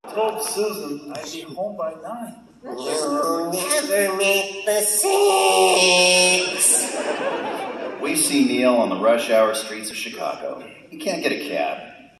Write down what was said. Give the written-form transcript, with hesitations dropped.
told Susan I'd be home by 9. You never make the 6. We see Neil on the rush hour streets of Chicago. He can't get a cab.